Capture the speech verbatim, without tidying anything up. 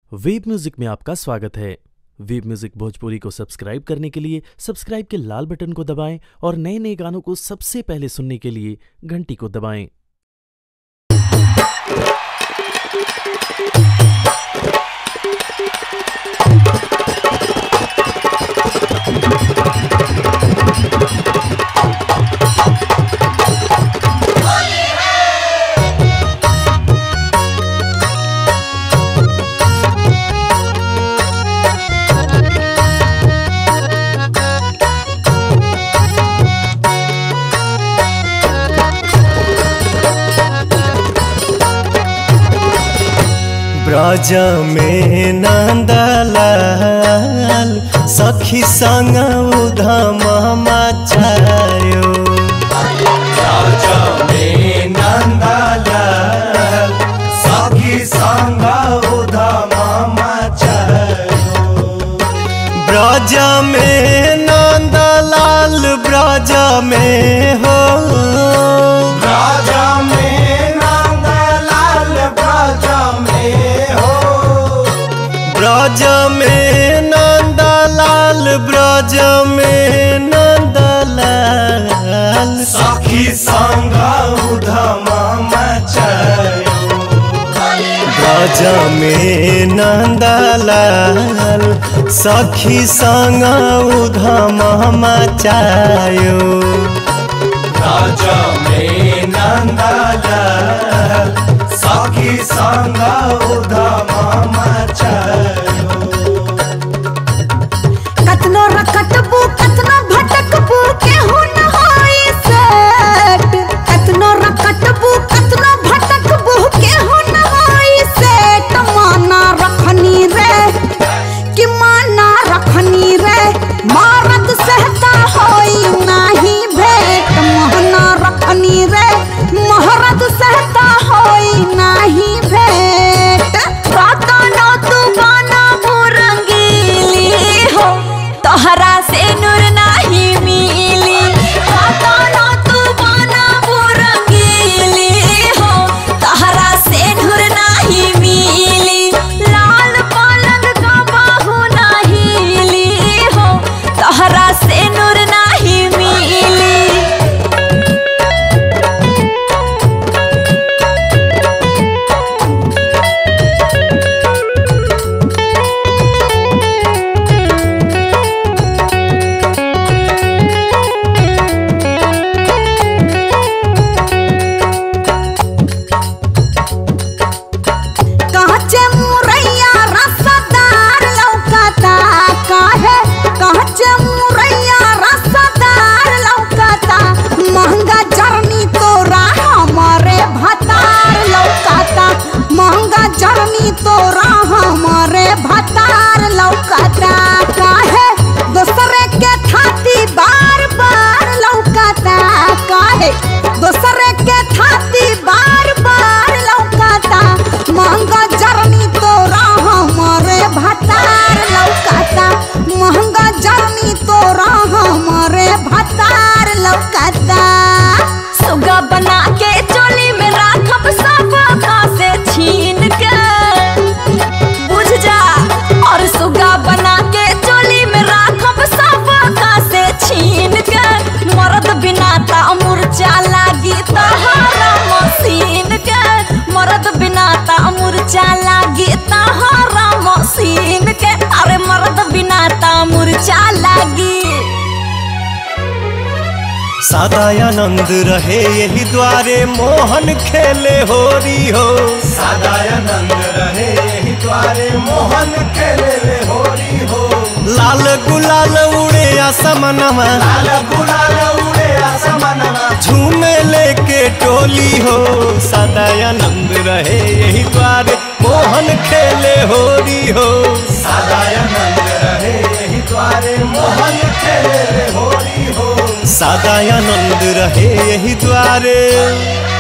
Web music में आपका स्वागत है। वेब म्यूजिक भोजपुरी को सब्सक्राइब करने के लिए सब्सक्राइब के लाल बटन को दबाएं और नए नए गानों को सबसे पहले सुनने के लिए घंटी को दबाएं। ब्रज में नंदलाल सखी संग उधम मचायो। ब्रज में नंदलाल सखी संग उधम मचायो। ब्रज में नंदलाल ब्रज में हो ब्रज में नंदलाल ब्रज ब्रज में नंदलाल ब्रज में नंदलाल सखी संग उधम मचायो। ब्रज में नंदलाल सखी संग उधम मचायो। ब्रज में नंदलाल सखी संग उधम मचायो। कतनो रकटबू कतनो भटकबू केहू न होई सेट। कतनो रकटबू कतनो भटकबू केहू न होई सेट। माना रखनी रे कि माना रखनी रे मारत सहता होई नाही भेट। माना रखनी रे महरत सहता होई नाही भेट। कातनो तू गाना बुरंगीली हो तोहरा से नूर नाही मिली। कातनो तू गाना बुरंगीली हो तोहरा से नूर नाही मिली। लाल पलंग का बाहु नाही ली हो तोहरा से नूर नाही मिली। काचे मुरैया रसदार लौकता काहे। काचे मुरैया रसदार लौकता महंगा जर्नी तोरा हमारे भतार लौकता। महंगा जर्नी तोरा हमारे भतार लौकता काहे। दूसरे के थाती बार बार लौकता काहे। दूसरे के थाती बार बार लौकता महंगा जर्नी तोरा हमारे भतार लौकता। महंगा जर्नी तोरा हमारे भतार लौकता। सुगा बना के चोली में राखब सब से छीन के बुझ जा। और सुगा बना के चोली में राखब सब से छीन के। मर्द बिना ता मुरचा लागी तहारा मशीन के। मर्द बिना ता मुरचा लागी तहारा मशीन के। अरे मर्द बिना ता मुरचा लागी। सदानंद रहे यही द्वारे मोहन खेले होरी हो। सदानंद रहे यही द्वारे मोहन खेले होरी हो। लाल गुलाल उड़े आसमनमा लाल गुलाल उड़े आसमनमा झूमे लेके टोली हो। सदानंद रहे यही द्वारे मोहन खेले होरी हो। सदानंद रहे यही द्वारे मोहन खेले होरी हो। सदानंद रहे यही द्वारे